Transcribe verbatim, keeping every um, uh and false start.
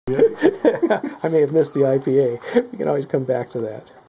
I may have missed the I P A. We can always come back to that.